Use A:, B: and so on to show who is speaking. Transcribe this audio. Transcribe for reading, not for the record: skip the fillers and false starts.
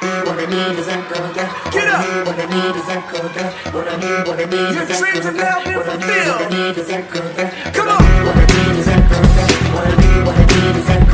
A: need is echo, yeah.
B: Get up!
A: What I need is echo, yeah. What I need
B: Your
A: is echo,
B: dreams have now been fulfilled.
A: What I need is echo, yeah.
B: Come on!
A: What I need is echo, yeah. What I need is echo.